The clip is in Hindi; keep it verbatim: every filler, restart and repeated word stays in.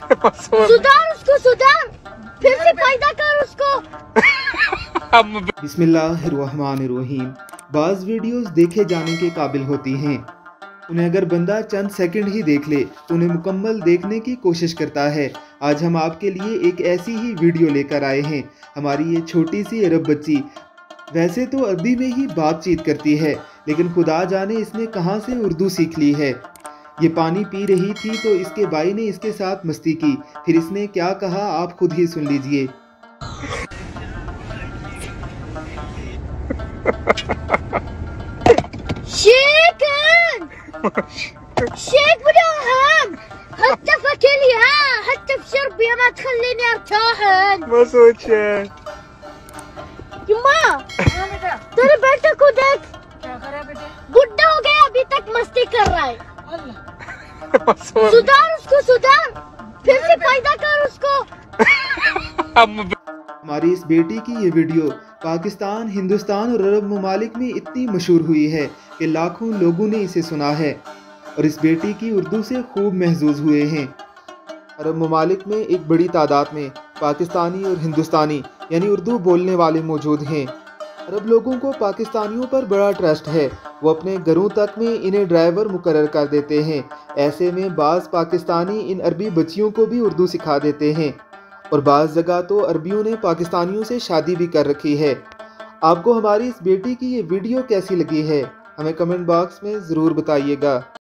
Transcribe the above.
सुधार उसको, सुधार, फिर से पैदा कर उसको। बिस्मिल्लाहिर्रहमानिर्रहीम। बाज़ वीडियोस देखे जाने के काबिल होती हैं। उन्हें अगर बंदा चंद सेकंड ही देख ले तो उन्हें मुकम्मल देखने की कोशिश करता है। आज हम आपके लिए एक ऐसी ही वीडियो लेकर आए हैं। हमारी ये छोटी सी अरब बच्ची वैसे तो अरबी में ही बातचीत करती है, लेकिन खुदा जाने इसने कहाँ से उर्दू सीख ली है। ये पानी पी रही थी तो इसके भाई ने इसके साथ मस्ती की। फिर इसने क्या कहा आप खुद ही सुन लीजिए। شيكن شيك بدوهم حتى في كلها حتى في شربي ما تخليني ارتاحن ما सोचे يما तेरे बेटे को देख क्या कर रहा है बेटे, बुढ़ा हो गया अभी तक मस्ती कर रहा है। सुधार उसको, सुधार, फिर से पैदा कर उसको। हमारी इस बेटी की ये वीडियो पाकिस्तान, हिंदुस्तान और अरब ममालिक में इतनी मशहूर हुई है कि लाखों लोगों ने इसे सुना है और इस बेटी की उर्दू से खूब महजूज हुए हैं। अरब ममालिक में एक बड़ी तादाद में पाकिस्तानी और हिंदुस्तानी यानी उर्दू बोलने वाले मौजूद हैं। अरब लोगों को पाकिस्तानियों पर बड़ा ट्रस्ट है। वो अपने घरों तक में इन्हें ड्राइवर मुकर्रर कर देते हैं। ऐसे में बाज़ पाकिस्तानी इन अरबी बच्चियों को भी उर्दू सिखा देते हैं और बाज़ जगह तो अरबियों ने पाकिस्तानियों से शादी भी कर रखी है। आपको हमारी इस बेटी की ये वीडियो कैसी लगी है हमें कमेंट बॉक्स में ज़रूर बताइएगा।